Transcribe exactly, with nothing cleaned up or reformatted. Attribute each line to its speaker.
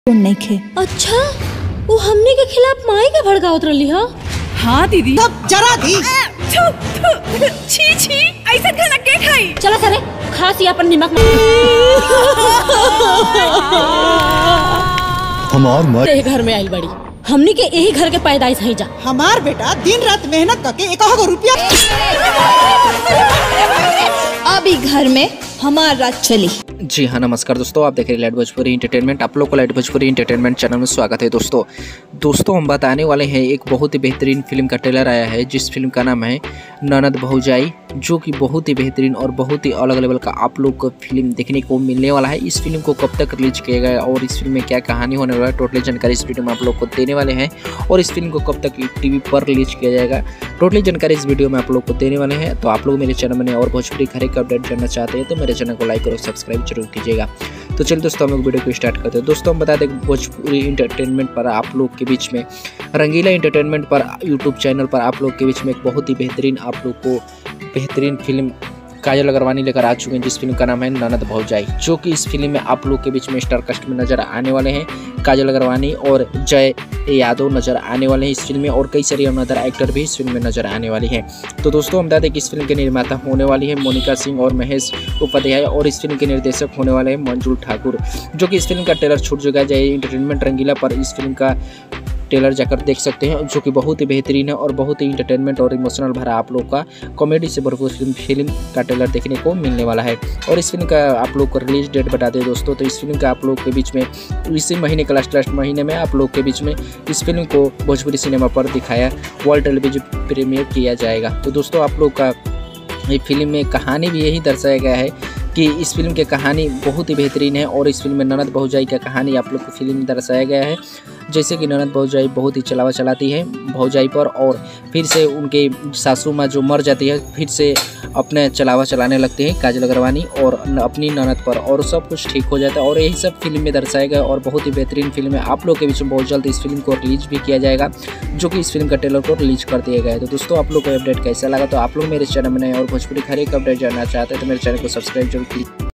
Speaker 1: नहीं खे।
Speaker 2: अच्छा, वो हमने के खिलाफ माई के भड़कावत रही हा?
Speaker 1: हाँ दीदी।
Speaker 3: तब जरा दी।
Speaker 1: छी छी, ऐसा खाना के खाई?
Speaker 2: चला सरे, खासी अपन निमक
Speaker 4: हमार माँ
Speaker 2: घर में आइल बड़ी। हमनी के यही घर के पैदाइश है जा।
Speaker 3: हमार बेटा दिन रात मेहनत करके एक रुपया
Speaker 1: अभी घर में हमार रात चली।
Speaker 5: जी हाँ, नमस्कार दोस्तों, आप देख रहे हैं लाइट भोजपुरी एंटरटेनमेंट। आप लोग को लाइट भोजपुरी एंटरटेनमेंट चैनल में स्वागत है। दोस्तों दोस्तों हम बताने वाले हैं एक बहुत ही बेहतरीन फिल्म का ट्रेलर आया है, जिस फिल्म का नाम है ननद भौजाई, जो कि बहुत ही बेहतरीन और बहुत ही अलग लेवल का आप लोग को फिल्म देखने को मिलने वाला है। इस फिल्म को कब तक रिलीज किया गया और इस फिल्म में क्या कहानी होने वाला है, टोटली जानकारी इस वीडियो में आप लोग को देने वाले हैं। और इस फिल्म को कब तक टीवी पर रिलीज किया जाएगा, टोटली जानकारी इस वीडियो में आप लोग को देने वाले हैं। तो आप लोग मेरे चैनल में और भोजपुरी हर एक अपडेट जानना चाहते हैं तो मेरे चैनल को लाइक और सब्सक्राइब जरूर कीजिएगा। तो चलिए दोस्तों हम लोग वीडियो को स्टार्ट करते हैं। दोस्तों हम बता दें भोजपुरी इंटरटेनमेंट पर आप लोग के बीच में, रंगीला इंटरटेनमेंट पर यूट्यूब चैनल पर आप लोग के बीच में एक बहुत ही बेहतरीन आप लोग को बेहतरीन फिल्म काजल अग्रवानी लेकर आ चुके हैं, जिस फिल्म का नाम है ननद भौजाई, जो कि इस फिल्म में आप लोग के बीच में स्टार कास्ट में नजर आने वाले हैं। काजल अग्रवानी और जय यादव नजर आने वाले हैं इस फिल्म में, और कई सारे अदर एक्टर भी इस फिल्म में नजर आने वाली हैं। तो दोस्तों हम बता दें कि इस फिल्म के निर्माता होने वाली है मोनिका सिंह और महेश उपाध्याय, और इस फिल्म के निर्देशक होने वाले हैं मंजुल ठाकुर, जो कि इस फिल्म का ट्रेलर छूट चुका है इंटरटेनमेंट रंगीला पर। इस फिल्म का ट्रेलर जाकर देख सकते हैं, जो कि बहुत ही बेहतरीन है और बहुत ही इंटरटेनमेंट और इमोशनल भरा आप लोग का कॉमेडी से भरपूर फिल्म फिल्म का ट्रेलर देखने को मिलने वाला है। और इस फिल्म का आप लोग को रिलीज डेट बता दें दोस्तों, तो इस फिल्म का आप लोग के बीच में इसी महीने के लास्ट लास्ट महीने में आप लोग के बीच में इस फिल्म को भोजपुरी सिनेमा पर दिखाया, वर्ल्ड टेलीविजन प्रीमियर किया जाएगा। तो दोस्तों आप लोग का ये फिल्म में कहानी भी यही दर्शाया गया है कि इस फिल्म की कहानी बहुत ही बेहतरीन है, और इस फिल्म में ननद भौजाई की कहानी आप लोग को फिल्म में दर्शाया गया है। जैसे कि ननद भौजाई बहुत ही चलावा चलाती है भौजाई पर, और फिर से उनके सासू माँ जो मर जाती है फिर से अपने चलावा चलाने लगते हैं काजल अग्रवानी और अपनी ननद पर, और सब कुछ ठीक हो जाता है। और यही सब फिल्म में दर्शाया गया और बहुत ही बेहतरीन फिल्म है। आप लोग के बीच में बहुत जल्द इस फिल्म को रिलीज भी किया जाएगा, जो कि इस फिल्म का ट्रेलर को रिलीज कर दिया गया है। तो दोस्तों आप लोग को अपडेट कैसा लगा, तो आप लोग मेरे चैनल में नए और भोजपुरी हर एक अपडेट जानना चाहते हैं तो मेरे चैनल को सब्सक्राइब जरूर कीजिए।